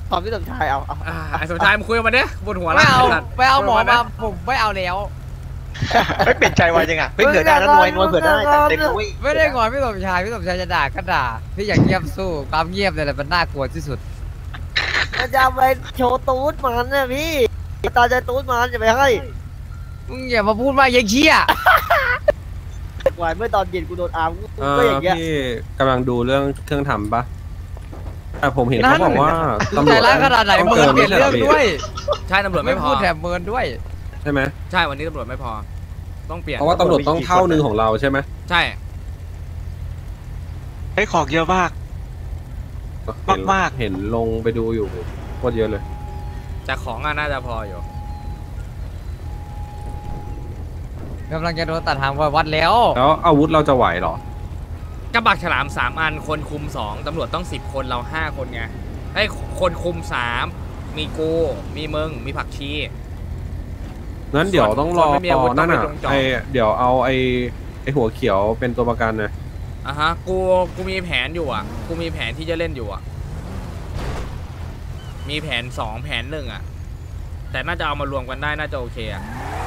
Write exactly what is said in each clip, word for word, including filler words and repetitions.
ตอนพี่สมชายเอาเอาไอ้สมชายมึงคุยกับมันดิบนหัวไม่เอาไปเอาหมอมาผมไม่เอาแล้วไม่เปลี่ยนใจไวจังอ่ะเฮ้ยเผื่อได้นะนวยนวยเผื่อได้เต็มด้วยไม่ได้งอนพี่สมชายพี่สมชายจะด่าก็ด่าพี่อยากเงียบสู้ความเงียบเนี่ยแหละมันน่ากลัวที่สุดจะไปโชว์ตูดมันนะพี่ตาจะตูดมันจะไปให้มึงอย่ามาพูดมาอย่างเชี่ยหวานเมื่อตอนเย็นกูโดนอาร์มก็อย่างเงี้ยพี่กำลังดูเรื่องเครื่องทำปะแต่ผมเห็นเขาบอกว่าตำรวจร้ายขนาดไหนเมินเปลี่ยนเรื่องด้วยใช่ตำรวจไม่พอพูดแถมเมินด้วยใช่ไหมใช่วันนี้ตำรวจไม่พอต้องเปลี่ยนเพราะว่าตำรวจต้องเท่านึงของเราใช่ไหมใช่ไอ้ของเยอะมากมากมากเห็นลงไปดูอยู่โคตรเยอะเลยแต่ของน่าจะพออยู่กำลังจะโดนตัดทางวัดแล้วแล้วอาวุธเราจะไหวหรอกระบักฉลามสามอันคนคุมสองตำรวจต้องสิบคนเราห้าคนไงไอ้คนคุมสามมีกูมีมึงมีผักชีงั้นเดี๋ยวต้องรอต่อนั่นอ่ะไอเดี๋ยวเอาไอไอหัวเขียวเป็นตัวประกันนะอ่ะฮะกูกูมีแผนอยู่อ่ะกูมีแผนที่จะเล่นอยู่อ่ะมีแผนสองแผนหนึ่งอ่ะแต่น่าจะเอามารวมกันได้น่าจะโอเคอ่ะ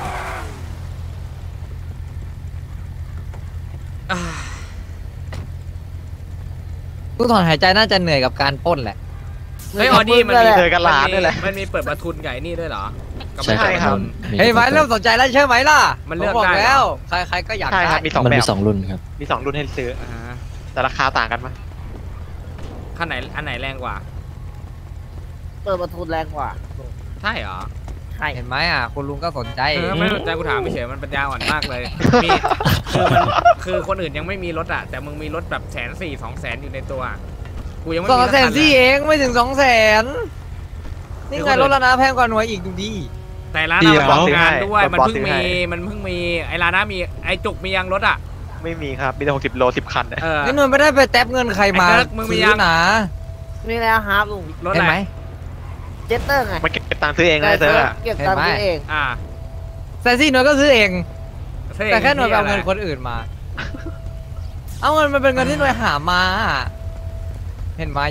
ตู้ถอนหายใจน่าจะเหนื่อยกับการป้นแหละเฮ้ยออดี้มันมีเธอกันหลานนี่แหละมันมีเปิดประทุนไก่นี่ด้วยเหรอใช่ครับเฮ้ยไม้เริ่มสนใจแล้วใช่ไหมล่ะมันเลือกได้แล้วใครใครก็อยากได้มีสองแบบมีสองรุ่นครับมีสองรุ่นให้ซื้อแต่ราคาต่างกันมั้ยขั้นไหนอันไหนแรงกว่าเปิดประทุนแรงกว่าใช่เหรอใช่เห็นไหมอ่ะคุณลุงก็สนใจไม่สนใจกูถามไม่เฉยมันปัญญาอ่อนมากเลยมีคือมันคือคนอื่นยังไม่มีรถอ่ะแต่มึงมีรถแบบแสนสี่สองแสนอยู่ในตัวกูยังไม่สองแสนสี่เองไม่ถึงสองแสนนี่ไงรถละนะแพงกว่าหน่วยอีกดูดีแต่ร้านเราบอกงานด้วยมันเพิ่งมีมันเพิ่งมีไอ้ร้านน้ามีไอ้จุกมียังรถอ่ะไม่มีครับมีแต่หกสิบโลสิบคันเออนี่หน่วยไม่ได้ไปแท็บเงินใครมามึงมียังนะนี่แล้วครับลุงรถอะไรเจตเตอร์ไงมันเก็บตังค์ซื้อเองนะเธอเก็บตังค์ซื้อเองอ่าแต่ซี่หน่วยก็ซื้อเองแต่แค่หน่วยเอาเงินคนอื่นมาเอาเงินมันเป็นเงินที่หน่วยหามาเห็นไหม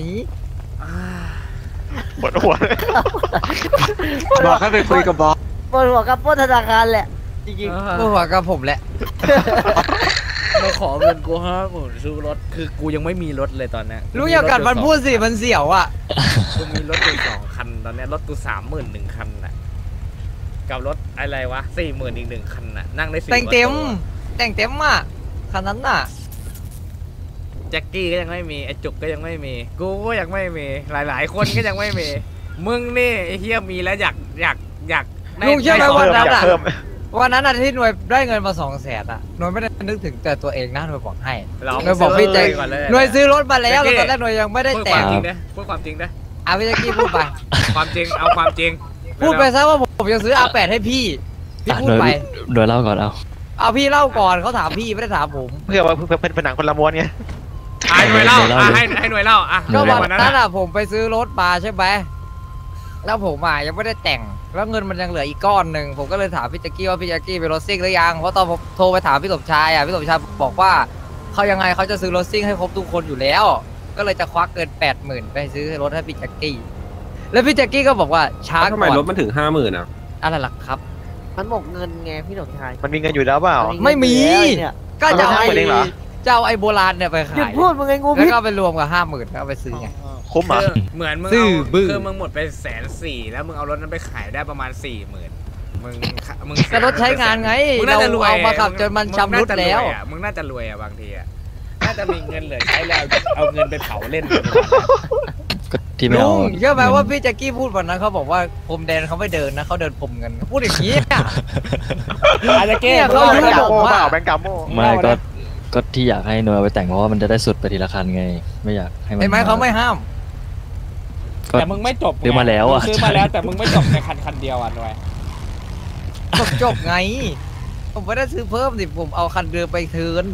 ปวดหัวบอกให้ไปคุยกับบอสปวดหัวกับปล้นธนาคารแหละจริงๆปวดหัวกับผมแหละมาขอเงินกูห้าหมื่นซื้อรถคือกูยังไม่มีรถเลยตอนนี้รู้อย่างกันมันพูดสิมันเสี่ยวอ่ะกูมีรถอยู่สองคันตอนนี้รถกูสามหมื่นหนึ่งคันน่ะกับรถอะไรวะสี่หมื่นอีกหนึ่งคันน่ะนั่งได้สี่แต่งเต็มแต่งเต็มอ่ะคันนั้นน่ะแจ็คกี้ก็ยังไม่มีไอจุกก็ยังไม่มีกูก็ยังไม่มีหลายๆคนก็ยังไม่มีมึงนี่ไอเฮียมีแล้วอยากอยากอยากลุงเชื่อไหมวันนั้นอ่ะวันนั้นอ่ะที่หน่วยได้เงินมาสองแสนอ่ะหน่วยไม่ได้นึกถึงแต่ตัวเองนะหน่วยบอกให้หน่วยบอกพี่แจ็คหน่วยซื้อรถมาแล้วแล้วตอนแรกหน่วยยังไม่ได้แต่งพูดความจริงนะพูดความจริงนะเอาพี่แจ็คกี้พูดไปความจริงเอาความจริงพูดไปซะว่าผมจะซื้อ อาร์ แปด ให้พี่พี่พูดไปโดยเล่าก่อนเอาเอาพี่เล่าก่อนเขาถามพี่ไม่ได้ถามผมเพื่อว่าเพื่อเป็นหนังคนละม้วนไงให้หน่วยเล่าให้ให้หน่วยเล่าอ่ะก็วันนั้นอ่ะผมไปซื้อรถมาใช่ไหมแล้วผมอ่ะยังไม่ได้แต่งแล้วเงินมันยังเหลืออีกก้อนหนึ่งผมก็เลยถามพี่แจ็คกี้ว่าพี่แจ็คกี้เป็นรถซิ่งหรือยังเพราะตอนผมโทรไปถามพี่สมชายอ่ะพี่สมชายบอกว่าเขายังไงเขาจะซื้อรถซิ่งให้ครบทุกคนอยู่แล้วก็เลยจะควักเกินแปดหมื่นไปซื้อรถให้พี่แจ็คกี้แล้วพี่แจ็คกี้ก็บอกว่าช้าก่อนทำไมรถมันถึงห้าหมื่นอ่ะอะไรล่ะครับมันหมกเงินไงพี่สมชายมันมีเงินอยู่แล้วเปล่าไม่มีก็จะเอาไอ้เจ้าไอ้โบราณเนี่ยไปขายหยุดพูดมึงไงงูแล้วก็ไปรวมกับห้าหมื่นแล้วไปซื้อไงคุ้มอ่ะเหมือนมึงเอาคือมึงหมดไปแสนสี่แล้วมึงเอารถนั้นไปขายได้ประมาณสี่หมื่นมึงมึงแต่รถใช้งานไงมึงน่าจะรวยเอามาขับจนมันชำรุดแล้วมึงน่าจะรวยอ่ะบางทีอ่ะน่าจะมีเงินเหลือใช้แล้วเอาเงินไปเผาเล่นที่ไม่เอาเชื่อไหมว่าพี่แจ็คกี้พูดวันนั้นเขาบอกว่าพรมแดนเขาไม่เดินนะเขาเดินพรมเงินพูดอย่างนี้อาจจะแก้เขาอยู่บอกว่าแบงก์กาโม่ไม่ก็ก็ที่อยากให้หน่วยไปแต่งเพราะว่ามันจะได้สุดไปทีละคันไงไม่อยากให้มันเห็นไหมเขาไม่ห้ามแต่มึงไม่จบซื้อมาแล้วอ่ะซื้อมาแล้วแต่มึงไม่จบในคันคันเดียวอ่ะหน่วยจบจบไงผมไม่ได้ซื้อเพิ่มสิผมเอาคันเดิมไปเทิร์น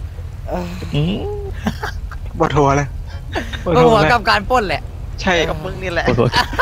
บทหัวเลยบทหัวกับการป้นแหละใช่กับมึงนี่แหละ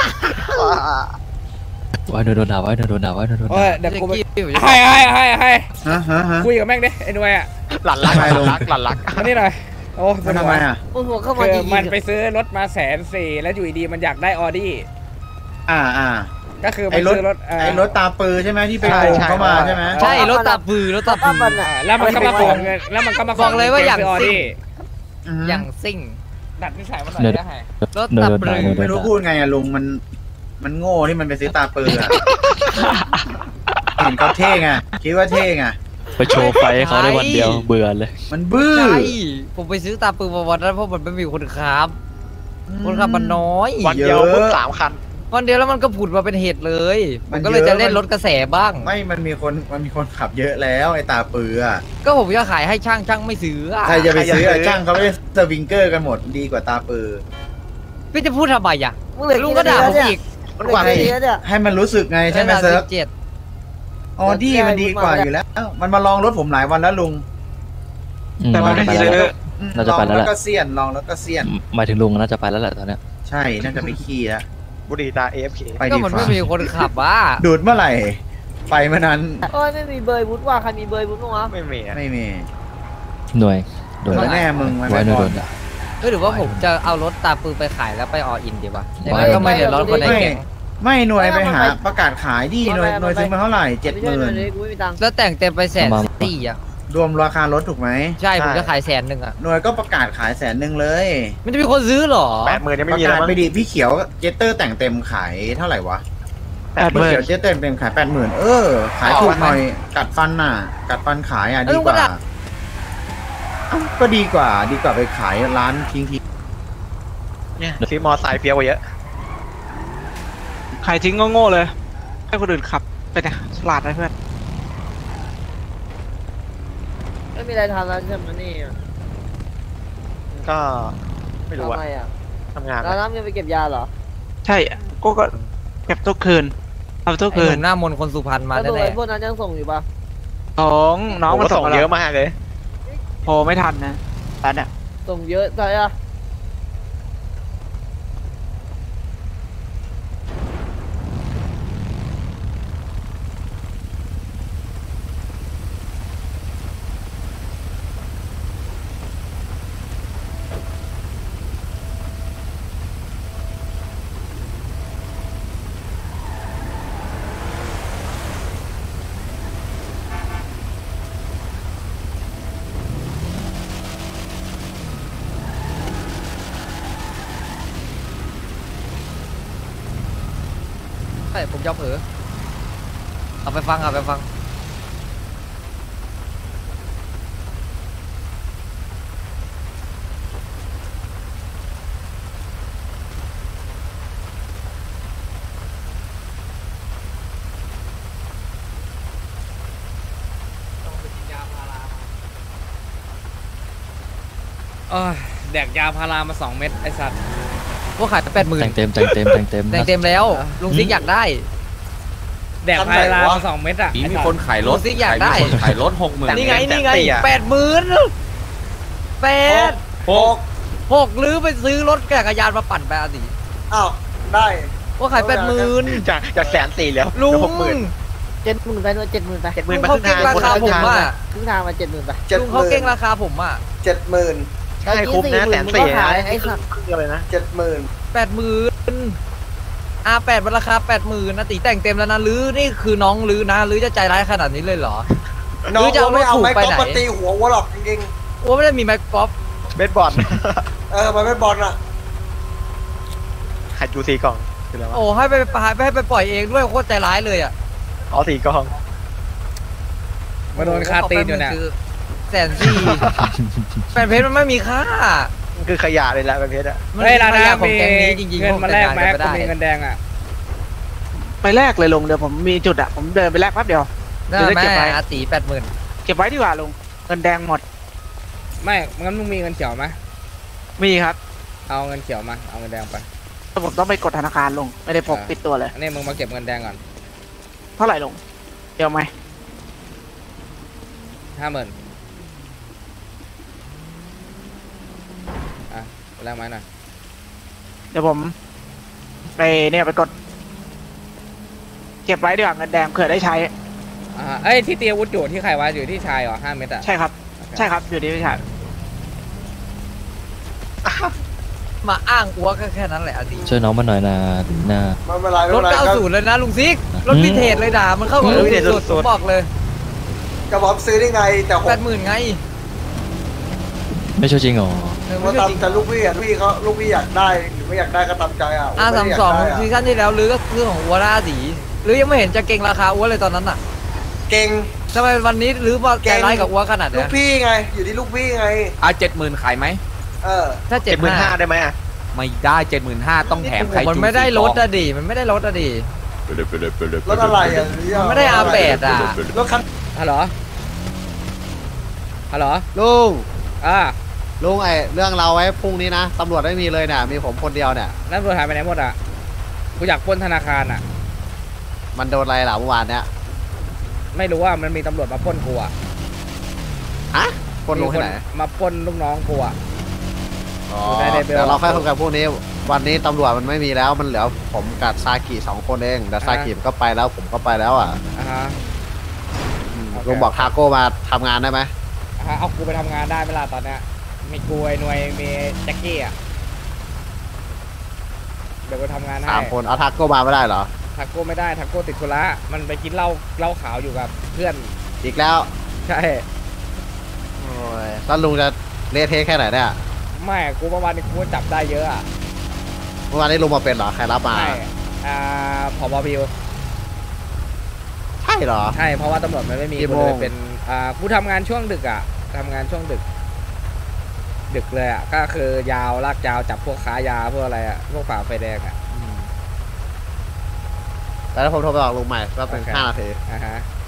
ไว้โดนด่าไว้โดนด่าไว้โดนด่าเดี๋ยวกูให้ให้ให้ให้คุยกับแม่งดิไอ้หน่วยอ่ะหลั่นรักหลั่นรักหลั่นรักอันนี้หน่อยโอ้สมันนุทำกไมอะอ่ะมึงหัวเข้ามาคือดีมันไปซื้อรถมาแสนสี่แล้วอยู่ดีๆมันอยากได้ออดี้อ่าอ่าก็คือมัไอ้นรถซื้อรถเอ่อไอ้รถตาปือใช่ไหมที่ไปใช่โกงใช่เข้ามาใช่ไหมใช่รถตาปือรถตาป้าปืมันออ่ะอ่าแล้วมันก็มาขอเงินแล้วมันก็มาขบอกเลยว่าอย่างงินซื้อออดี้อืมอย่างซิ่งดัดนิสัยมันหน่อยเดี๋ยวได้ไงรถเดินตาเดินปได้รือเดินไม่รู้ได้พูดไงอะลุงมันมันโง่ที่มันไปซื้อตาปืออะเห็นเขาเท่ไงคิดว่าเท่ไงไปโชว์ไฟให้เขาได้วันเดียวเบื่อเลยมันบื้อใช่ผมไปซื้อตาปือมาวันนั้นเพราะมันไม่มีคนขับ คนขับมันน้อยวันเดียวปุ๊บสามคันวันเดียวแล้วมันก็ผุดมาเป็นเหตุเลยผมันมก็เลยเยอะจะเล่นรถกระแสบ้างไม่มันมีคนมันมีคนขับเยอะแล้วไอ้ตาปืออะก็ผมจะขายให้ช่างช่างไม่ซื้ออะใครจะไปซื้อใครจะซื้ออะช่างเขาไม่ได้สวิงเกอร์กันหมดดีกว่าตาปือพี่จะพูดทำไมอ่ะมึงเหลือลุงกี่ก็นาด่าทีผมแล้วเนี่ยอีกมึงเหลือกี่นาทีแล้วเนี่ยให้มันรู้สึกไงใช่ไหมเซิร์ฟเจ็ดออดี้มันดีกว่าอยู่แล้ว มันมาลองรถผมหลายวันแล้วลุงอืมแต่มันไม่ไปซื้แล้วออืมน่าจะไปแล้วลแหองละแล้วก็เซียนลองแล้วก็เซียนหมายถึงลุงน่าจะไปแล้วแหละตอนเนี้ยใช่น่าจะไปขี้แล้วบุหรี่ตา เอ เอฟ เคไปก็ดีมันกว่าไม่มีคนขับว่ะดูดเมื่อไหร่ ไปเมื่อนั้นโอ้ยไม่มีเบอร์วุฒิว่าใครมีเบอร์วุฒิบ้างวะไม่มีอะไม่มีหน่วยโดเดี๋นยวละแน่มึงมันไว้ไม่หน่วยบโดอลนละก็หรือว่าผมจะเอารถตาปือไปขายแล้วไปออินดีวะอย่างไม่นั้นก็ไม่เดือดร้อนคนในไม่แก๊งไม่หน่วยไปหาประกาศขายดิหน่วยหน่วยซื้อมาเท่าไหร่เจ็ดไม่หใช่มื่นเลยกูไม่มีตังค์แล้วแต่งเต็มไปแสนสี่อ่ะรวมราคารถถูกไหมใช่ผมจะขายแสนหนึ่งอ่ะหน่วยก็ประกาศขายแสนหนึ่งเลยมันจะมีคนซื้อเหรอแปดหมื่นยังปไม่ระมีกาแล้ศวมั้งไปดิพี่เขียวเจตเตอร์แต่งเต็มขายเท่าไหร่วะแปดหมื่นเขียวเจตเตอร์เต็มขายแปดหมื่นเออขายถูกหน่อยกัดฟันน่ะ กัดฟันขายอ่ะแล้วดีลุงกก็ว่าด่าเอ้าก็ดีกว่า ดีกว่าไปขายร้านทิ้งทิ้งเนี่ยซื้อมอไซค์เฟี้ยวกว่าเยอะขายทิ้งก็โง่เลย ให้คนอื่นขับไปเนี่ยฉลาดนะเพื่อนไม่มีอะไรทำแล้วใช่ไหมนี่ก็ไม่รู้ทำอะไมอ่ะทำงานเราน้ำยังไปเก็บยาเหรอใช่ก็ก็เก็บตัวคืนเอาตัวไอ้คืหนนุ่มหน้ามนต์คนสุพรรณมาแล้วตัวแน่ไอ้พวกนั้นยังส่งอยู่ปะสองน้องผมมันก็ส่ส่งงมาเยเยอะอะมากเลยโทรไม่ทันนะตอนเนี้ยส่งเยอะใช่อะๆใช่ผมจะเอาเผลอเอาไปฟังเอาไปฟังเอ้ยแดกยาพารามาสองเม็ดไอ้สัตว์พวกขายแปดหมื่นแต่งเต็มแต่งเต็มแต่งเต็มแต่งเต็มแล้วลุงซิกอยากได้แดกพารามาสองเม็ดอ่ะมีไอ้มีสัตว์คนขายรถลุงซิกอยากได้มีคนขายรถหกหมื่นนี่ไงแต่งนี่ไงแต่งอะแปดหมื่นแปดหกหกหรือไปซื้อรถจักรยานมาปั่นไปอ่ะสิอ้าวได้ว่าขายแปดหมื่นจากจากแสนสี่แล้วลุงหกหมื่นเจ็ดหมื่นไปโน่นเจ็ดหมื่นไปเจ็ดหมื่นลุงเขาเก่งราคาผมอ่ะครึ่งทางมาเจ็ดหมื่นไปลุงเขาเก่งราคาผมอ่ะเจ็ดหมื่นใช่คุ้มนะแสนมึงสี่ก็ขายนะไอ้สัตว์ครึ่งเดียวเลยนะเจ็ดหมื่นแปดหมื่นอาแปดมันราคาแปดหมื่นนะตีแต่งเต็มแล้วนะหรือนี่คือน้องหรือนะหรือจะใจร้ายขนาดนี้เลยเหรอน้องหรือจะเอารถถูกไปไหนมาตีหัววัวหรอกจริงโอ้ไม่ได้มีแม็กป๊อปเบสบอลๆเออมันไม่บอลอ่ะขัดยูซีกล่องคืออะไรวะโอ้ให้ไปให้ไปให้ไปปล่อยเองด้วยโคตรใจร้ายเลยอ่ะอ๋อสี่กล่องมาโดนคาตีนอยู่เนี่ยคือแสนสี่แปดเพชรมันไม่มีค่ามันคือขยะเลยแหละประเภทอะมันเฮ้ยมีร้านขยะน้ำของมีแกงนี้จริงๆเงินมาแลกไหมผกูแต่งงานมีกันเงินแดงอ่ะไปแลกเลยลุงเดี๋ยวผมมีจุดอ่ะผมเดินไปแลกแป๊บเดียวได้จะได้แม่เก็บไว้อาตีแปดหมื่นเก็บไว้ดีกว่าลุงเงินแดงหมดไม่งั้นมึงมีเงินเขียวไหมมีครับเอาเงินเขียวมาเอาเงินแดงไปแต่ผมต้องไปกดธนาคารลุงไม่ได้พกติดตัวเลยอันนี้มึงมาเก็บเงินแดงก่อนเท่าไหร่ลุงเดี๋ยวไหมห้าหมื่นอ่ะไปแลกไม้หน่อยเดี๋ยวผมไปเนี่ยไปกด เก็บไว้ดีกว่าเงินแดงเผื่อได้ใช้อ่าเอ้ยที่เตรียมอาวุธอยู่ที่ใครวะอยู่ที่ชายเหรอห้าเม็ดอ่ะใช่ครับ ใช่ครับอยู่ดีพี่ชายมาอ้างอัวก็แค่นั้นแหละอดีช่วยน้องมาหน่อยนะถึงหน้าไม่เป็นไรไม่รเป็ถนไรเก้าสูตรเลยนะลุงซิกรถวินเทจเลยด่ามันเข้ากับรถวินเทจสุดผมบอกเลยกระบอกซื้อได้ไงแต่หแปกดหมื่นไงไม่ช่วยจริงเหรอเออมาไม่ใช่จริงทำแต่ลูกพี่อ่ะลูกพี่เขาลูกพี่อยากได้หรือไม่อยากได้ก็ตามใจอ่ะอาไม่สามได้ยกสองได้ะซีซั่นที่แล้วลือก็ซื้อของอัวหน้าสีหรือยังไม่เห็นจะเก่งราคาอัวเลยตอนนั้นอ่ะเก่งทำไมวันนี้ลือมาใจร้ายกับอัวขนาดลูเนี้กยพี่ไง อยู่ที่ลูกพี่ไงอ่ะเจ็ดหมื่นขายไหมเออถ้าเจ็เจ็ดดหมื่นห้าห้าได้ไหมอ่ะไม่ได้เจ็ดหมื่นห้าต้องแถมไข่มันจูไม่ได้ลดสี่ฟอะดิมันไม่ได้ลดอะดิรถอะไรอ่ะมันไม่ได้อาแปดอ่ะรถคันฮัลโหลฮัลโหลลุงอ่าลุงไอเรื่องเราไว้พรุ่งนี้นะตำรวจไม่มีเลยเนี่ยมีผมคนเดียวเนี่ยนั่นตำรวจหายไปไหนหมดอ่ะกูอยากปล้นธนาคารอ่ะมันโดนอะไรล่ะเมื่อวานเนี่ยไม่รู้ว่ามันมีตำรวจมาปล้นกูอ่ะฮะคนลงที่ไหนมีคมาปล้นลูกน้องกูอ่ะอ๋อได้ได้เบลเดี๋ยวเราค่อยคุยกันพรุ่งนี้วันนี้ตำรวจมันไม่มีแล้วมันเหลือผมกับซากิสองคนเองแต่ซากิมันก็ไปแล้วผมก็ไปแล้วอ่ะอ่าฮะอืมโอเคลุงบอกทาโก้มาทำงานได้ไหมอ่าฮะเอากูไปทำงานได้ไหมล่ะตอนเนี้ยมีกูไอ้หน่วยมีแจ็คกี้อ่ะเดี๋ยวกูทำงานให้สามคนเอาทาโก้มาไม่ได้เหรอทักโก้ไม่ได้ทักโก้ติดธุระมันไปกินเหล้าเหล้าขาวอยู่กับเพื่อนอีกแล้วใช่โอ้ยแล้วลุงจะเละเทะแค่ไหนเนี่ยไม่กูเมื่อวานนี้กูจับได้เยอะอ่ะเมื่อวานนี้ลุงมาเป็นเหรอใครรับมาใช่อ่าผบพิวใช่เหรอใช่เพราะว่าตำรวจมันไม่มีกี่กูโมเลงยเป็นอ่ากูทำงานช่วงดึกอ่ะทำงานช่วงดึก ดึกเลยอ่ะก็คือยาวลากยาวจับพวกค้ายาพวกอะไรอ่ะพวกฝ่าไฟแดงอ่ะแล้วผมโทรไปบอกลุงใหม่ก็เป็นโอเคห้านาทีอ่าฮะ